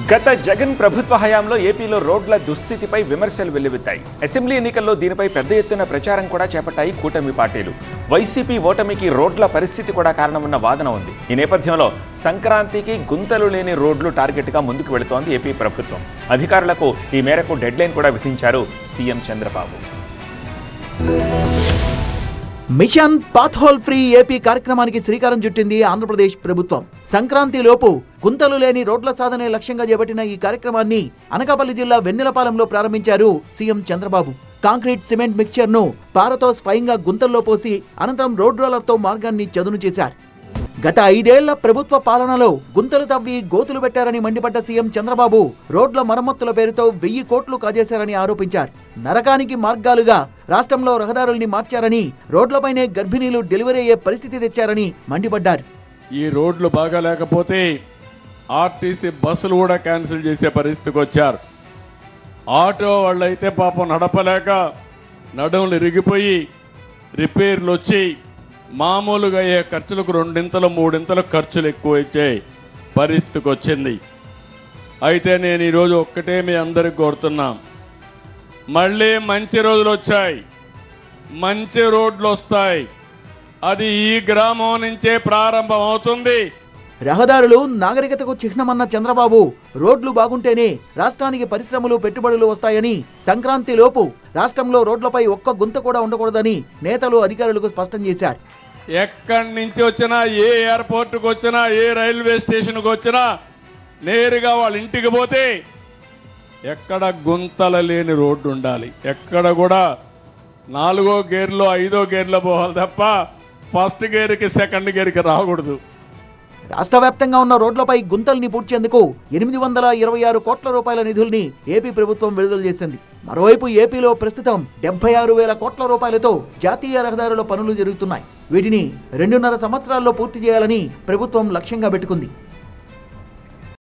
గత జగన్ ప్రభుత్వ హయాంలో ఏపీలో రోడ్ల దుస్థితిపై విమర్శలు వెల్లువెత్తాయి. అసెంబ్లీ ఎన్నికల్లో దీనిపై పెద్ద ఎత్తున ప్రచారం కూడా చేపట్టాయి కూటమి పార్టీలు. వైసీపీ ఓటమికి రోడ్ల పరిస్థితి కూడా కారణమన్న వాదన ఉంది. ఈ నేపథ్యంలో సంక్రాంతికి గుంతలు లేని రోడ్లు టార్గెట్గా ముందుకు వెళుతోంది ఏపీ ప్రభుత్వం. అధికారులకు ఈ మేరకు డెడ్లైన్ కూడా విధించారు CM Chandrababu. Mission pothole free AP కార్యక్రమానికి శ్రీకారం చుట్టింది ఆంధ్రప్రదేశ్ ప్రభుత్వం. సంక్రాంతి లోపు గుంతలు లేని రోడ్ల సాధనే లక్ష్యంగా చేపట్టిన ఈ కార్యక్రమాన్ని అనకాపల్లి జిల్లా వెన్నెలపాలెంలో ప్రారంభించారు CM Chandrababu. Concrete cement mixture ను పారతో స్వయంగా గుంతల్లో పోసి అనంతరం రోడ్ రోలర్తో మార్గాన్ని చదును చేశారు. గత 5 ఏళ్ల ప్రభుత్వ పాలనలో గుంతలు తవ్వి గోతులు పెట్టారని మండిపడ్డ సీఎం చంద్రబాబు రోడ్ల మరమ్మతుల పేరుతో 1000 కోట్లు కాజేశారని ఆరోపించారు. నరకానికి మార్గాలుగా రాష్ట్రంలో రహదారుల్ని మార్చారని, రోడ్లపైనే గర్భిణీలు డెలివరీ అయ్యే పరిస్థితి తెచ్చారని మండిపడ్డారు. ఈ రోడ్లు బాగా లేకపోతే ఆర్టీసీ బస్సులు కూడా క్యాన్సిల్ చేసే పరిస్థితికి వచ్చారు. ఆటో వాళ్ళైతే పాపం నడపలేక నడుములు ఇరిగిపోయి రిపేర్లు వచ్చి మామూలుగా అయ్యే ఖర్చులకు 2 3 ఖర్చులు ఎక్కువ ఇచ్చే పరిస్థితికి వచ్చింది. అయితే నేను ఈరోజు ఒక్కటే మీ అందరికి కోరుతున్నా, మళ్ళీ మంచి రోజులు వచ్చాయి, మంచి రోడ్లు వస్తాయి. అది ఈ గ్రామం నుంచే ప్రారంభం అవుతుంది. రహదారులు నాగరికతకు చిహ్నమన్న చంద్రబాబు రోడ్లు బాగుంటేనే రాష్ట్రానికి పరిశ్రమలు పెట్టుబడులు వస్తాయని, సంక్రాంతి లోపు రాష్ట్రంలో రోడ్లపై ఒక్క గుంత కూడా ఉండకూడదని నేతలు అధికారులకు స్పష్టం చేశారు. ఎక్కడి నుంచి వచ్చినా, ఏ ఎయిర్పోర్ట్కి వచ్చినా, ఏ రైల్వే స్టేషన్కి వచ్చినా నేరుగా వాళ్ళ ఇంటికి పోతే ఎక్కడ గుంతలు లేని రోడ్డు ఉండాలి. ఎక్కడ కూడా 4వ గేర్లో 5వ గేర్లో పోవాలి తప్ప ఫస్ట్ గేర్కి సెకండ్ గేర్కి రాకూడదు. రాష్ట్ర వ్యాప్తంగా ఉన్న రోడ్లపై గుంతల్ని పూడ్చేందుకు 826 కోట్ల రూపాయల నిధుల్ని ఏపీ ప్రభుత్వం విడుదల చేసింది. మరోవైపు ఏపీలో ప్రస్తుతం 76,000 కోట్ల రూపాయలతో జాతీయ రహదారుల పనులు జరుగుతున్నాయి. వీటిని 2.5 సంవత్సరాల్లో పూర్తి చేయాలని ప్రభుత్వం లక్ష్యంగా పెట్టుకుంది.